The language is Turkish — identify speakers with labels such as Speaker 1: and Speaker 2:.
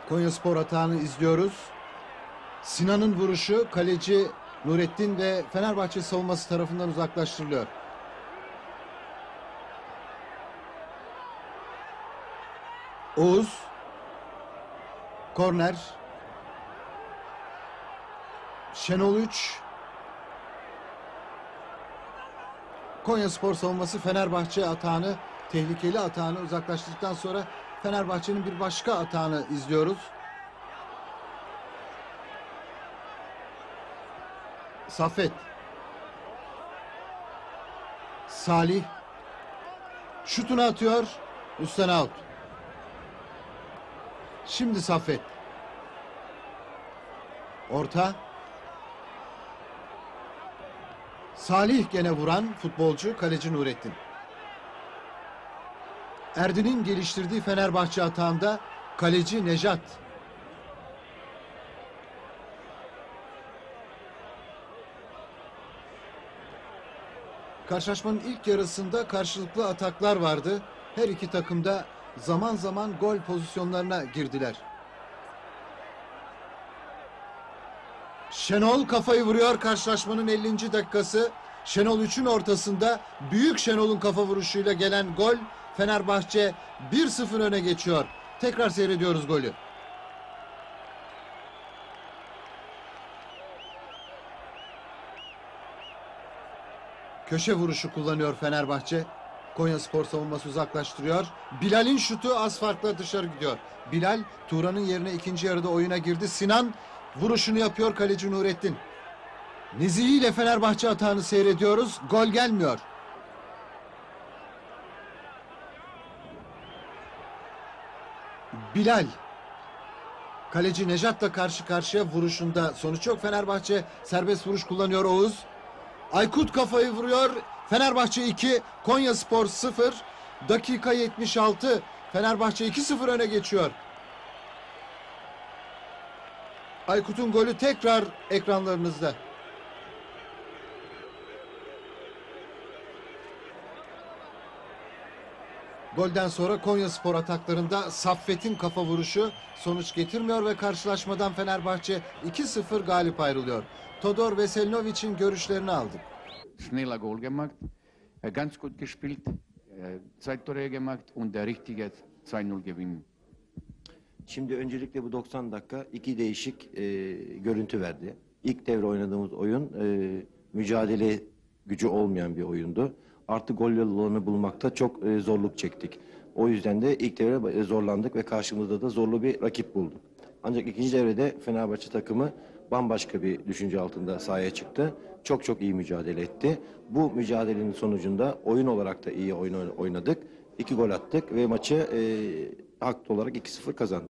Speaker 1: Konyaspor atağını izliyoruz. Sinan'ın vuruşu kaleci Nurettin ve Fenerbahçe savunması tarafından uzaklaştırılıyor. Oğuz. Korner. Şenol 3. Konyaspor savunması Fenerbahçe atağını, tehlikeli atağını uzaklaştırdıktan sonra Fenerbahçe'nin bir başka atağını izliyoruz. Saffet. Salih. Şutunu atıyor. Üstten out. Şimdi Saffet. Orta. Salih gene vuran futbolcu kaleci Nurettin. Erdin'in geliştirdiği Fenerbahçe atağında kaleci Nejat. Karşılaşmanın ilk yarısında karşılıklı ataklar vardı. Her iki takım da zaman zaman gol pozisyonlarına girdiler. Şenol kafayı vuruyor karşılaşmanın 50. dakikası. Şenol 3'ün ortasında büyük Şenol'un kafa vuruşuyla gelen gol, Fenerbahçe 1-0 öne geçiyor. Tekrar seyrediyoruz golü. Köşe vuruşu kullanıyor Fenerbahçe. Konyaspor savunması uzaklaştırıyor. Bilal'in şutu az farkla dışarı gidiyor. Bilal, Turan'ın yerine ikinci yarıda oyuna girdi. Sinan vuruşunu yapıyor kaleci Nurettin. Nezihi ile Fenerbahçe atağını seyrediyoruz. Gol gelmiyor. Bilal. Kaleci Nejat'la karşı karşıya vuruşunda sonuç yok. Fenerbahçe serbest vuruş kullanıyor Oğuz. Aykut kafayı vuruyor. Fenerbahçe 2, Konyaspor 0. Dakika 76. Fenerbahçe 2-0 öne geçiyor. Aykut'un golü tekrar ekranlarınızda. Golden sonra Konyaspor ataklarında Saffet'in kafa vuruşu sonuç getirmiyor ve karşılaşmadan Fenerbahçe 2-0 galip ayrılıyor. Todor Veselinović'in görüşlerini aldık.
Speaker 2: Schneller Goal gemacht, ganz gut gespielt, zwei Tore gemacht und der richtige 2-0 gewinnen.
Speaker 3: Şimdi öncelikle bu 90 dakika iki değişik görüntü verdi. İlk devre oynadığımız oyun mücadele gücü olmayan bir oyundu. Artı gol yollarını bulmakta çok zorluk çektik. O yüzden de ilk devre zorlandık ve karşımızda da zorlu bir rakip bulduk. Ancak ikinci devrede Fenerbahçe takımı bambaşka bir düşünce altında sahaya çıktı. Çok iyi mücadele etti. Bu mücadelenin sonucunda oyun olarak da iyi oynadık. 2 gol attık ve maçı haklı olarak 2-0 kazandık.